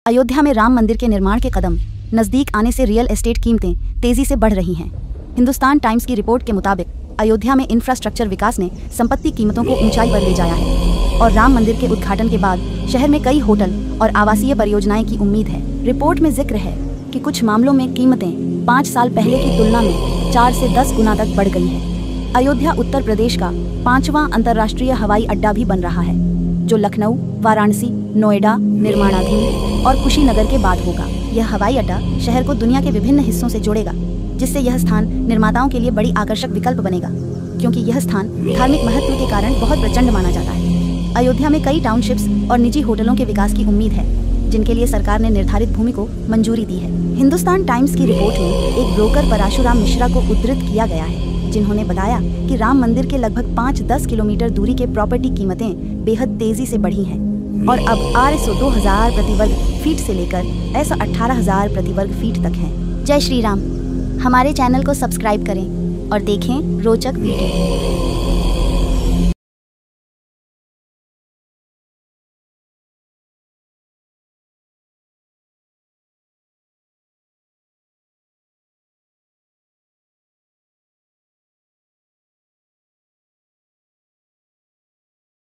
अयोध्या में राम मंदिर के निर्माण के कदम नजदीक आने से रियल एस्टेट कीमतें तेजी से बढ़ रही हैं। हिंदुस्तान टाइम्स की रिपोर्ट के मुताबिक अयोध्या में इंफ्रास्ट्रक्चर विकास ने संपत्ति कीमतों को ऊंचाई पर ले जाया है और राम मंदिर के उद्घाटन के बाद शहर में कई होटल और आवासीय परियोजनाएं की उम्मीद है। रिपोर्ट में जिक्र है कि कुछ मामलों में कीमतें 5 साल पहले की तुलना में 4 से 10 गुना तक बढ़ गई है। अयोध्या उत्तर प्रदेश का 5वां अंतर्राष्ट्रीय हवाई अड्डा भी बन रहा है, जो लखनऊ, वाराणसी, नोएडा, निर्माणाधीन और कुशीनगर के बाद होगा। यह हवाई अड्डा शहर को दुनिया के विभिन्न हिस्सों से जोड़ेगा, जिससे यह स्थान निर्माताओं के लिए बड़ी आकर्षक विकल्प बनेगा, क्योंकि यह स्थान धार्मिक महत्व के कारण बहुत प्रचंड माना जाता है। अयोध्या में कई टाउनशिप्स और निजी होटलों के विकास की उम्मीद है, जिनके लिए सरकार ने निर्धारित भूमि को मंजूरी दी है। हिंदुस्तान टाइम्स की रिपोर्ट में एक ब्रोकर परशुराम मिश्रा को उद्धृत किया गया है, जिन्होंने बताया कि राम मंदिर के लगभग 5-10 किलोमीटर दूरी के प्रॉपर्टी कीमतें बेहद तेजी से बढ़ी हैं और अब RSO 2000 प्रति वर्ग फीट से लेकर ऐसा 18,000 प्रति वर्ग फीट तक है। जय श्री राम। हमारे चैनल को सब्सक्राइब करें और देखें रोचक वीडियो।